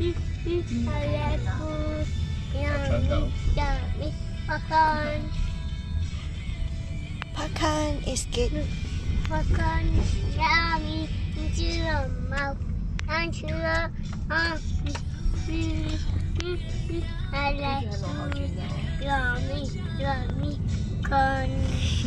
Pakan is good. Pakan yummy into the mouth. And to the I like yummy, yummy corn.